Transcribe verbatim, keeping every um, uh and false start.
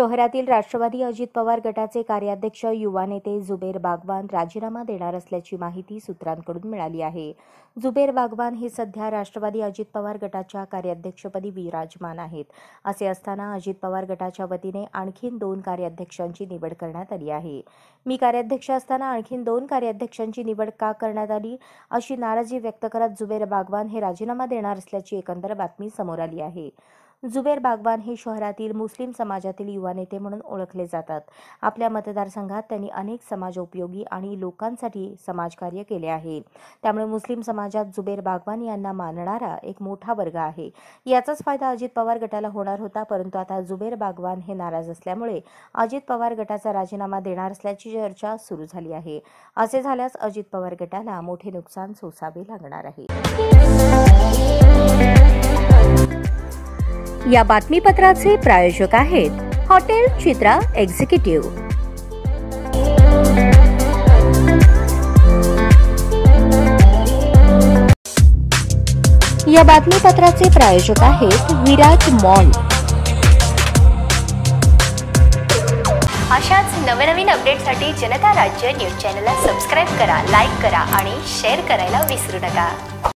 शहरातील राष्ट्रवादी अजित पवार गटाचे कार्याध्यक्ष युवा नेते जुबेर बागवान राजीनामा देणार असल्याची माहिती सूत्रांकडून मिळाली आहे। जुबेर बागवान हे सध्या राष्ट्रवादी अजित पवार गटाच्या कार्याध्यक्षपदी विराजमान आहेत। असे असताना अजित पवार गटाच्या वतीने आणखीन दोन कार्याध्यक्षांची निवड करण्यात आली आहे। मी कार्याध्यक्ष असताना आणखीन दोन कार्याध्यक्षांची निवड का करण्यात आली अशी नाराजी व्यक्त करत जुबेर बागवान हे राजीनामा देणार असल्याची एकंदर बातमी समोर आली आहे। जुबेर बागवान हे शहरातील मुस्लिम समाजातील युवा नेते म्हणून ओळखले जातात। आपल्या मतदारसंघात त्यांनी अनेक समाजोपयोगी आणि लोकांसाठी समाजकार्य केले आहे। त्यामुळे मुस्लिम समाजात जुबेर बागवान यांना मानणारा एक मोठा वर्ग आहे। याचाच फायदा अजित पवार गटाला होणार होता, परंतु आता जुबेर बागवान हे नाराज असल्यामुळे अजित पवार गटाचा राजीनामा देणार असल्याची चर्चा सुरू झाली आहे। असे झाल्यास अजित पवार गटाला मोठे नुकसान सोसावे लागणार आहे। या बातमीपत्राचे प्रायोजक आहेत हॉटेल चित्रा एक्झिक्युटिव्ह। या बातमीपत्राचे प्रायोजक आहेत विराज मॉल। अशाच नवनवीन अपडेटसाठी जनता राज्य न्यूज चॅनलला सबस्क्राईब करा, लाईक करा आणि शेअर करायला विसरू नका।